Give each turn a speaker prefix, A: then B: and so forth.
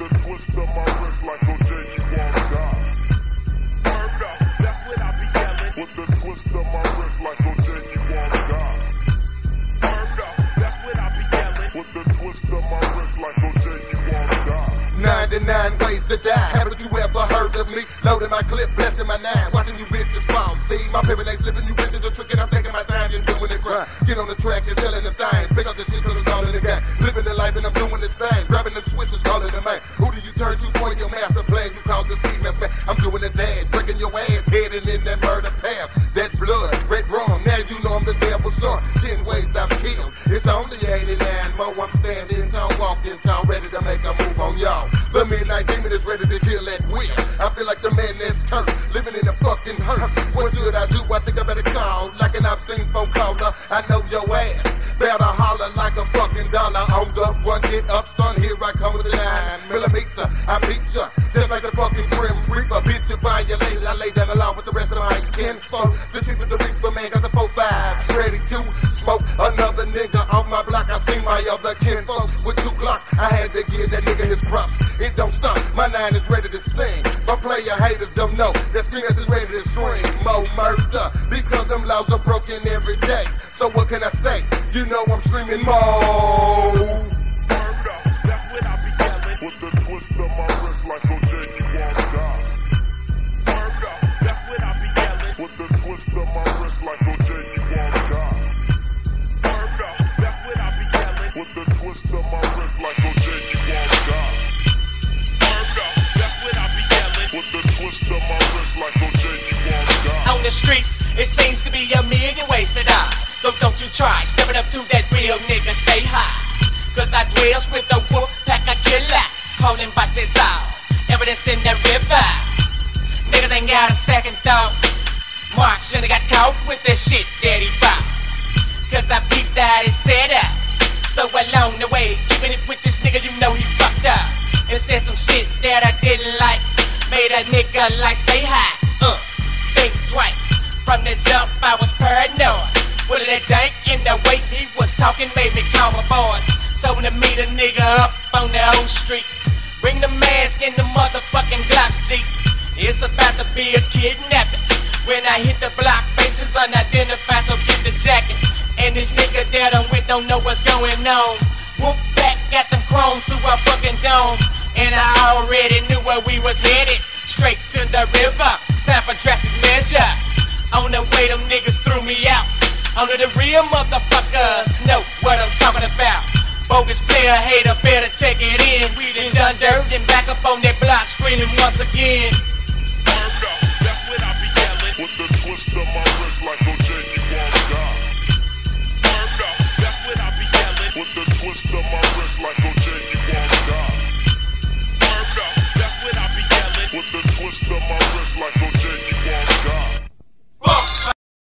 A: the twist of my wrist like OJ, you won't die. Word up, that's what I be yelling. With the twist of my wrist like OJ, you won't die. Word up, that's what I be yelling. With the twist of my wrist like OJ, you won't die.
B: 99 ways to die. Haven't you ever heard of me? Loading my clip, blessing my nine, watching you bitches fall. See, my pivot ain't slipping, you bitches are tricking. I'm taking my time, just doing it grind. Get on the track and selling the thing. Pick up the shit cause it's all in the game. Living the life and I'm doing the same. Grabbing the switches, calling the man. Who do you turn to for your master plan? You call the C-mess man. I'm doing the dance, breaking your ass, heading in that murder path. That blood, red rum, now you know I'm the devil's son. 10 ways I've killed. It's only 89 more. I'm standing tall, walking tall, ready to make a move on y'all. The midnight demon is ready to kill at will. I feel like the man that's cursed, living in the fucking hurt. What should I do? I think I better call like an obscene phone caller. I know your ass better holler like a fucking dollar on the run. Get up, son, here I come with the 9mm. I beat ya just like the fucking Grim Reaper. Bitch, you violated. I lay down the law with the rest of my kinfolk. The chief of the Reaper, man, got the 4-5 ready to smoke another nigga off my block. I seen my other kinfolk with 2 Glocks. I had to give that nigga his props. It don't stop. My 9 is ready to sing. My player haters don't know that screamers is ready to scream. More murder because them laws are broken every day. So what can I say? You know I'm screaming more.
A: Murder, that's what I be yelling. With the twist of my wrist like OJ, you won't die. Murder, that's what I be yelling. With the twist of my wrist like OJ, you won't die. Murder, that's what I be yelling. With the twist of my wrist like OJ, you won't die. Murder, that's what I be yelling. With the twist of my wrist like OJ, you won't die.
C: On the streets, it seems to be a million ways to die. So don't you try stepping up to that real nigga, stay high. Cause I dwells with a wolf pack of killers, holding bodies out, evidence in the river. Niggas ain't got a second thought. Mark should've got caught with this shit that he bought. Cause I peeped that he set up. So along the way, keeping it with this nigga, you know he fucked up. And said some shit that I didn't like. Made a nigga like stay high. Think twice. From the jump I was paranoid. With that dank in the way he was talking made me call my boys. Told him to meet a nigga up on the old street. Bring the mask and the motherfucking Glocks, G. It's about to be a kidnapping. When I hit the block, faces unidentified, so get the jacket. And this nigga that I'm with don't know what's going on. Whoop back at them chromes to our fucking dome. And I already knew where we was headed. Straight to the river, time for drastic measures. On the way them niggas threw me out. Only the real motherfuckers know what I'm talking about. Bogus player haters better take it in. We done dirt and back up on that block screaming once again.